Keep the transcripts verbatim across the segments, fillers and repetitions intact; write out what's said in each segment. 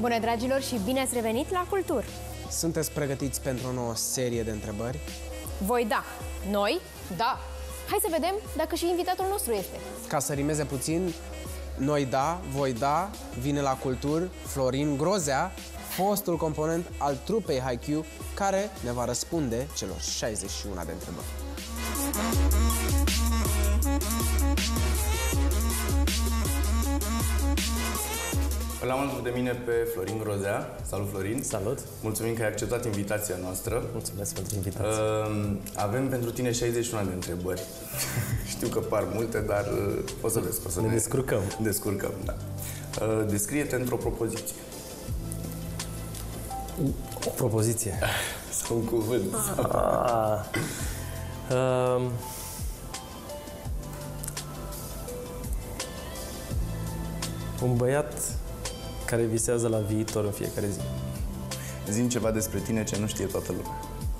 Bună, dragilor, și bine ați revenit la Cultur! Sunteți pregătiți pentru o nouă serie de întrebări? Voi da, noi da. Hai să vedem dacă și invitatul nostru este. Ca să rimeze puțin, noi da, voi da, vine la Cultur Florin Grozea, fostul component al trupei Haikyuu, care ne va răspunde celor șaizeci și unu de întrebări. Îl am alături de mine pe Florin Grozea. Salut, Florin! Salut! Mulțumim că ai acceptat invitația noastră. Mulțumesc pentru invitație. Uh, avem pentru tine șaizeci și unu de întrebări. Știu că par multe, dar uh, o să vezi. O să ne, ne descurcăm. Descurcăm, da. Uh, descrie-te într-o propoziție. O propoziție? Sau un cuvânt. Ah. Uh. Un băiat care visează la viitor în fiecare zi. Zi-mi ceva despre tine ce nu știe toată lumea.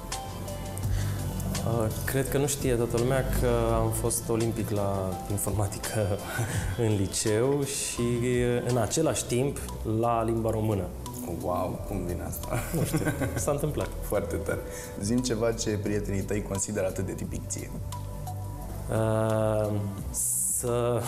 Uh, cred că nu știe toată lumea că am fost olimpic la informatică în liceu și în același timp la limba română. Wow, cum vine asta? Nu știu, s-a întâmplat. Foarte tare. Zi-mi ceva ce prietenii tăi consideră atât de tipic ție. Uh, să...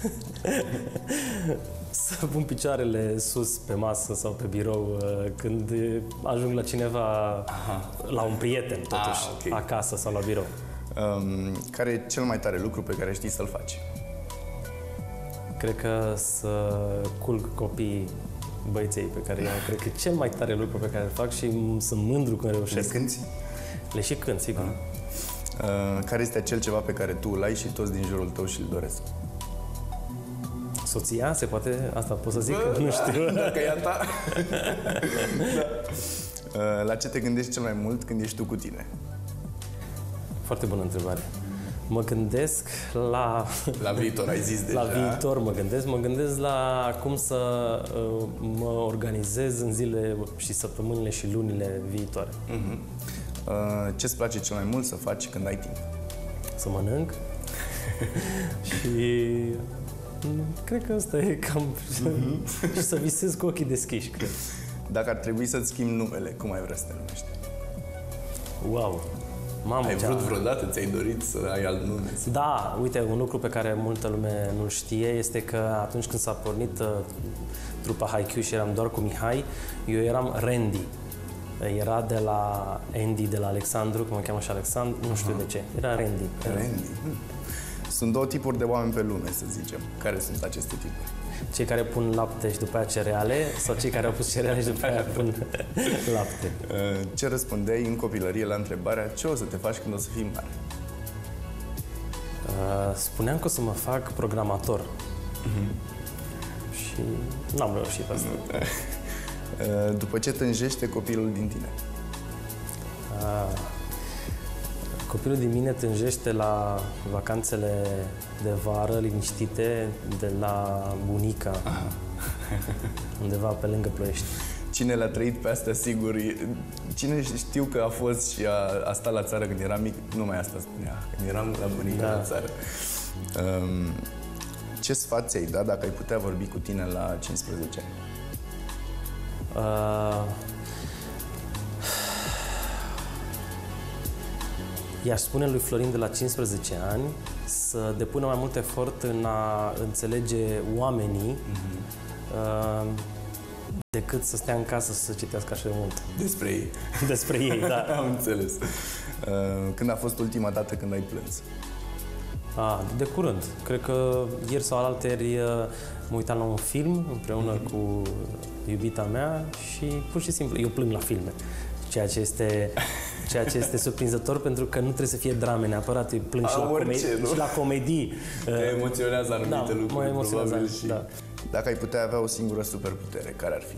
să pun picioarele sus pe masă sau pe birou uh, când ajung la cineva, aha, la un prieten, totuși, ah, okay, acasă sau la birou. Um, care e cel mai tare lucru pe care știi să-l faci? Cred că să culc copiii, băieței pe care i-am, cred că e cel mai tare lucru pe care îl fac și sunt mândru când reușesc. Le cânti? Le și cânt, sigur. Uh. Uh, care este acel ceva pe care tu îl ai și toți din jurul tău și îl doresc? Soția? Se poate? Asta pot să zic? Bă, nu știu. Dacă e a ta. Da. Uh, la ce te gândești cel mai mult când ești tu cu tine? Foarte bună întrebare. Mă gândesc la... La viitor, ai zis deja. La viitor mă gândesc. Mă gândesc la cum să uh, mă organizez în zile și săptămânile și lunile viitoare. Uh-huh. uh, Ce-ți place cel mai mult să faci când ai timp? Să mănânc. Și... cred că asta e cam... Mm-hmm. Și să visez cu ochii deschiși, cred. Dacă ar trebui să-ți schimbi numele, cum ai vrea să te numești? Wow! Mamă, ai cea... vrut vreodată? Ți-ai dorit să ai alt nume? Da, uite, un lucru pe care multă lume nu-l știe este că atunci când s-a pornit uh, trupa Haikyuu și eram doar cu Mihai, eu eram Randy. Era de la Andy, de la Alexandru, cum mă cheamă și Alexandru, nu știu uh-huh. de ce. Era Randy. Randy. Sunt două tipuri de oameni pe lume, să zicem. Care sunt aceste tipuri? Cei care pun lapte și după aia cereale sau cei care au pus cereale și după aia pun lapte? Ce răspundeai în copilărie la întrebarea ce o să te faci când o să fii mare? Spuneam că o să mă fac programator. Uh-huh. Și n-am reușit asta. După ce tânjește copilul din tine? Uh, Copilul din mine tânjește la vacanțele de vară, liniștite, de la bunica, aha, undeva pe lângă Ploiești. Cine le-a trăit pe astea, sigur, cine știu că a fost și a, a stat la țară când era mic, numai asta spunea, când eram la bunica, da, la țară. Um, ce sfat ți-ai dat dacă ai putea vorbi cu tine la cincisprezece ani? Uh, I-aș spune lui Florin de la cincisprezece ani să depună mai mult efort în a înțelege oamenii, mm-hmm, uh, decât să stea în casă să citească așa de mult. Despre ei. Despre ei, da. Am înțeles. Uh, când a fost ultima dată când ai plâns? Ah, de curând. Cred că ieri sau alaltăieri mă uitam la un film împreună mm-hmm. cu iubita mea și pur și simplu eu plâng la filme. Ceea ce este... Ceea ce este surprinzător, pentru că nu trebuie să fie drame neapărat, îi plâng și la, orice, comedii, și la comedii. Te emoționează anumite, da, lucruri, mă emoționează, probabil. Și... da. Dacă ai putea avea o singură superputere, care ar fi?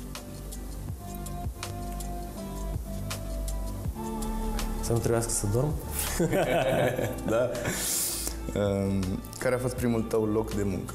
Să nu trebuiască să dorm? Da. Um, care a fost primul tău loc de muncă?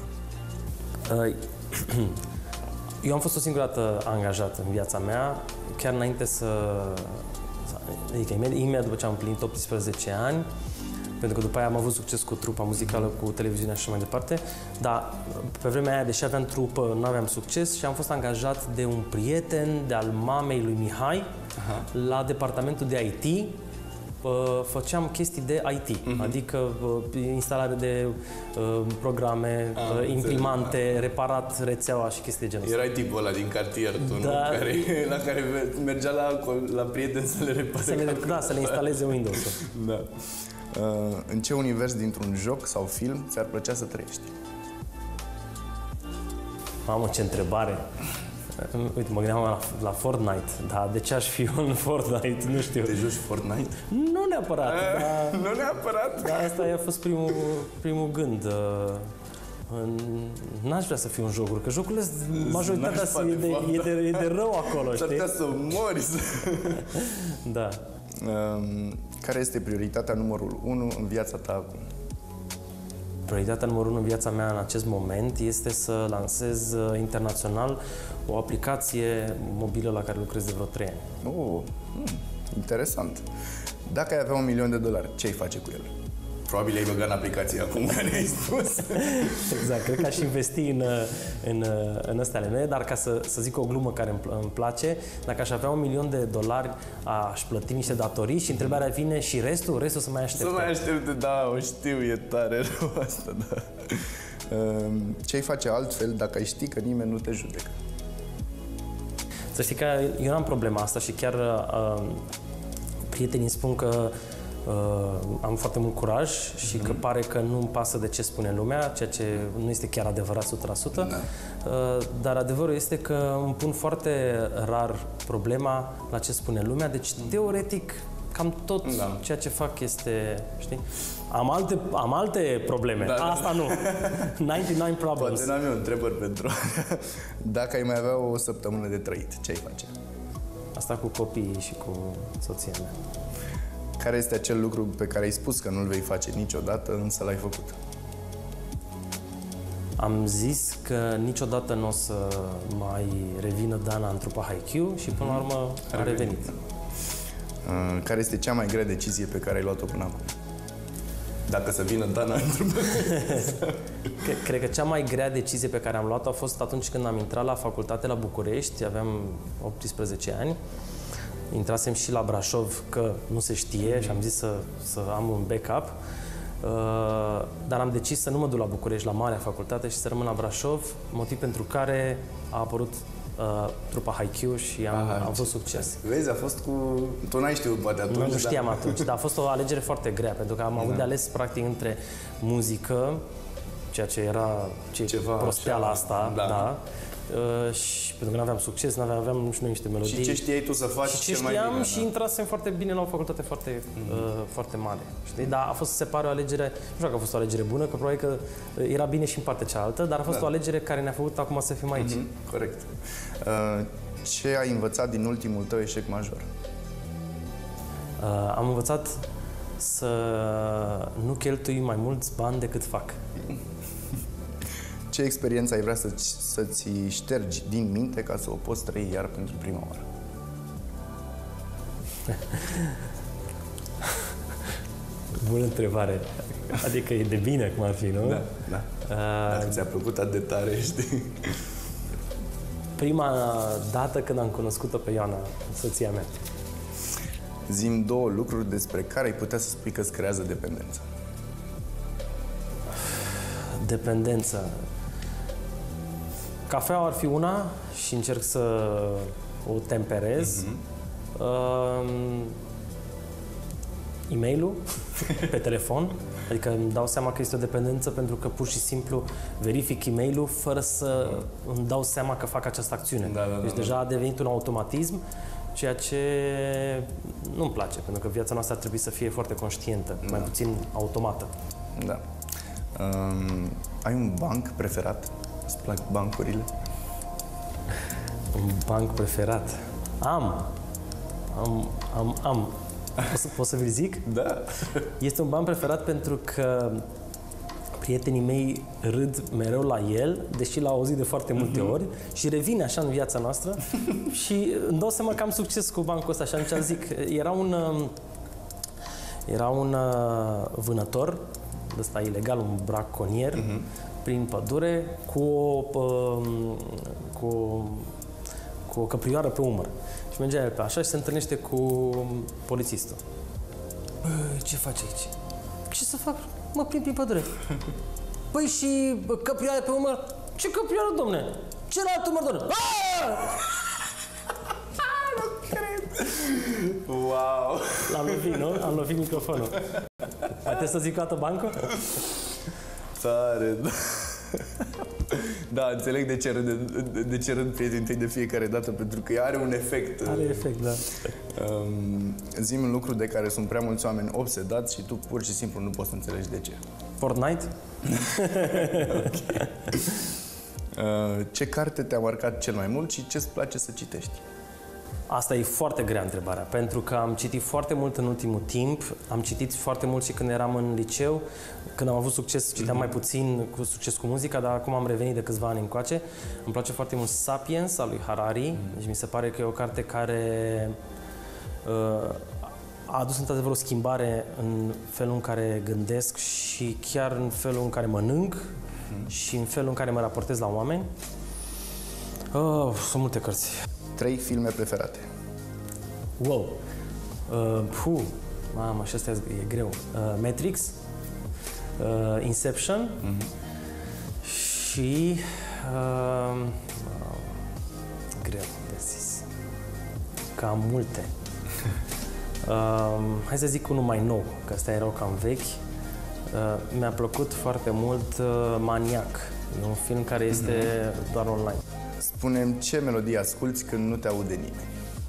Eu am fost o singură dată angajat în viața mea, chiar înainte să... Adică imediat după ce am împlinit optsprezece ani, pentru că după aia am avut succes cu trupa muzicală, cu televiziunea și așa mai departe, dar pe vremea aia, deși aveam trupă, nu aveam succes și am fost angajat de un prieten de al mamei lui Mihai. Aha. La departamentul de I T. Făceam chestii de I T, uh-huh. adică instalare de uh, programe, ah, uh, imprimante, înțeleg. Reparat rețeaua și chestii de genul ăsta. Erai tipul ăla din cartier, tu, da. Nu? Care, la care mergea la, la prieteni să le repare. Să le, da, să le instaleze Windows-ul. Da. Uh, în ce univers dintr-un joc sau film ți-ar plăcea să trăiești? Mamă, ce întrebare! Uite, mă gândeam la, la Fortnite, dar de ce aș fi în Fortnite? Nu știu. Te joci Fortnite? Nu neapărat, A, dar... Nu neapărat? Dar asta a fost primul, primul gând. N-aș vrea să fiu în jocuri, că jocurile, majoritatea e de, e, de, e de rău acolo, știi? S-ar putea să mori. Da. Um, care este prioritatea numărul unu în viața ta acum? Prioritatea numărul unu în viața mea în acest moment este să lansez uh, internațional o aplicație mobilă la care lucrez de vreo trei ani. Oh, hmm, interesant. Dacă ai avea un milion de dolari, ce ai face cu el? Probabil ai băgat în aplicație acum care ai spus. Exact, cred că aș investi în, în, în astea ale mele, dar ca să, să zic o glumă care îmi, îmi place, dacă aș avea un milion de dolari, aș plăti niște datorii și întrebarea vine și restul, restul să mai aștepte. Să mai aștepte, da, o știu, e tare rău asta, da. Ce ai face altfel dacă ai ști că nimeni nu te judecă? Să știi că eu nu am problema asta și chiar uh, prietenii spun că Uh, am foarte mult curaj și mm-hmm. că pare că nu-mi pasă de ce spune lumea, ceea ce nu este chiar adevărat o sută la sută, da. uh, dar adevărul este că îmi pun foarte rar problema la ce spune lumea, deci teoretic cam tot da. Ceea ce fac este, știi? Am alte, am alte probleme, da, asta da. Nu. nouăzeci și nouă problems. Poate n-am eu întrebări pentru... Dacă ai mai avea o săptămână de trăit, ce ai face? Asta cu copiii și cu soția mea. Care este acel lucru pe care ai spus că nu-l vei face niciodată, însă l-ai făcut? Am zis că niciodată nu o să mai revină Dana în trupa Haikyuu și până la urmă a, a revenit. revenit. Care este cea mai grea decizie pe care ai luat-o până acum? Dacă să vină Dana în trupa Cred că cea mai grea decizie pe care am luat-o a fost atunci când am intrat la facultate la București, aveam optsprezece ani. Intrasem și la Brașov, că nu se știe, mm-hmm. și am zis să, să am un backup. Uh, dar am decis să nu mă duc la București, la marea facultate, și să rămân la Brașov, motiv pentru care a apărut uh, trupa Haikyuu și am, Aha, am avut succes. Vezi, a fost cu... Tu n-ai știut poate atunci. Nu, nu știam dar... atunci, dar a fost o alegere foarte grea, pentru că am avut da. De ales practic între muzică, ceea ce era ce ceva prosteala așa, asta, da. Da. Uh, și pentru că nu aveam succes, nu aveam, aveam nu știu, niște melodii. Și ce știai tu să faci și ce cel mai știam bine, și da? intrasem foarte bine la o facultate foarte, mm-hmm. uh, foarte mare. Știi? Dar a fost, se pare, o alegere, nu știu dacă a fost o alegere bună, că probabil că era bine și în partea cealaltă, dar a fost da. O alegere care ne-a făcut acum să fim aici. Mm-hmm. Corect. Uh, ce ai învățat din ultimul tău eșec major? Uh, am învățat să nu cheltui mai mulți bani decât fac. Ce experiență ai vrea să, să-ți ștergi din minte ca să o poți trăi iar pentru prima oară? Bună întrebare. Adică e de bine cum ar fi, nu? Da, da. Uh, Dacă ți-a plăcut atât de tare, știi? Prima dată când am cunoscut-o pe Ioana, soția mea. Zi-mi două lucruri despre care ai putea să spui că îți creează dependență. Dependență. Cafeaua ar fi una și încerc să o temperez. Mm-hmm. Uh, e-mail-ul pe telefon. Adică îmi dau seama că este o dependență pentru că pur și simplu verific e-mail-ul fără să îmi dau seama că fac această acțiune. Da, da, da, deci deja a devenit un automatism, ceea ce nu-mi place, pentru că viața noastră ar trebui să fie foarte conștientă, da. Mai puțin automată. Da. Um, ai un banc preferat? Îți plac bancurile? Un banc preferat? Am! Am, am, am. Pot să, pot să vi-l zic? Da. Este un banc preferat pentru că prietenii mei râd mereu la el, deși l-au auzit de foarte multe ori, și revine așa în viața noastră și îmi dau seama că am succes cu bancul ăsta și atunci zic, era un... Era un uh, vânător, ăsta ilegal, un braconier, uh-huh. prin pădure, cu o, uh, cu, cu o căprioară pe umăr. Și mergea el pe așa și se întâlnește cu polițistul. Ce faci aici? Ce să fac? Mă prind prin pădure. Păi și căprioară pe umăr? Ce căprioară, domne? Celălalt umăr, domne? Nu cred! Wow! L-am lovit, nu? Am lovit microfonul. Poate să zic o dată banco? Tare, da. Da, înțeleg de ce râd, de ce râd prietenii tăi de fiecare dată, pentru că are un efect. Are efect, da. Um, zi-mi un lucru de care sunt prea mulți oameni obsedați și tu pur și simplu nu poți să înțelegi de ce. Fortnite? Okay. Uh, ce carte te-a marcat cel mai mult și ce-ți place să citești? Asta e foarte grea întrebarea, pentru că am citit foarte mult în ultimul timp, am citit foarte mult și când eram în liceu, când am avut succes, citeam mai puțin cu succes cu muzica, dar acum am revenit de câțiva ani încoace. Îmi place foarte mult Sapiens al lui Harari, deci mi se pare că e o carte care uh, a adus într-adevăr o schimbare în felul în care gândesc și chiar în felul în care mănânc mm. și în felul în care mă raportez la oameni. Uh, sunt multe cărți. Trei filme preferate. Wow! Uh, puh, mamă, și asta e greu. Uh, Matrix, uh, Inception mm-hmm. și... Uh, uh, greu de zis. Cam multe. uh, hai să zic unul mai nou, că astea erau cam vechi. Uh, mi-a plăcut foarte mult uh, Maniac. E un film care este mm-hmm. doar online. Spune-mi ce melodie asculți când nu te aude nimeni.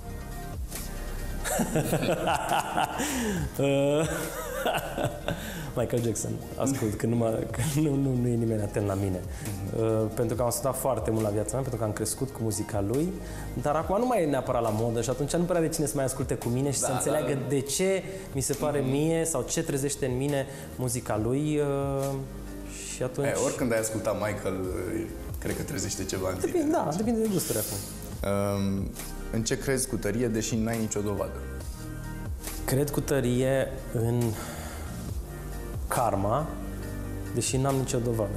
Michael Jackson, ascult, când, nu, mă, când nu, nu, nu e nimeni atent la mine. Mm-hmm. uh, pentru că am ascultat foarte mult la viața mea, pentru că am crescut cu muzica lui, dar acum nu mai e neapărat la modă și atunci nu prea de cine să mai asculte cu mine și da, să înțeleagă da, da. de ce mi se pare mm-hmm. mie sau ce trezește în mine muzica lui uh, și atunci... E, oricând ai ascultat Michael, cred că trezește ceva în tine. Da, depinde de gusturi acum. Um, în ce crezi cu tărie, deși n-ai nicio dovadă? Cred cu tărie în karma, deși n-am nicio dovadă.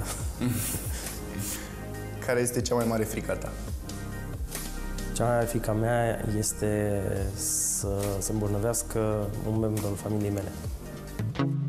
Care este cea mai mare frică ta? Cea mai mare frică mea este să se îmbolnăvească un membru al familiei mele.